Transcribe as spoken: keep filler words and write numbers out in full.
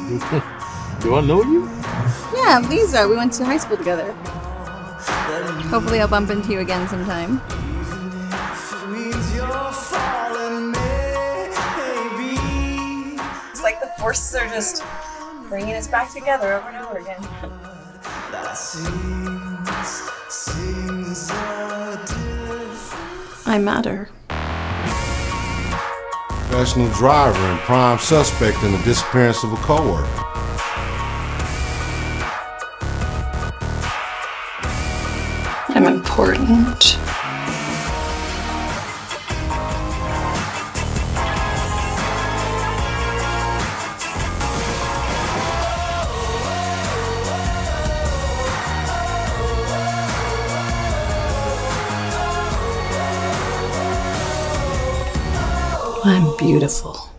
Do I know you? Yeah, Lisa. We went to high school together. Hopefully I'll bump into you again sometime. It's like the forces are just bringing us back together over and over again. I matter. Professional driver and prime suspect in the disappearance of a coworker. I'm important. I'm beautiful.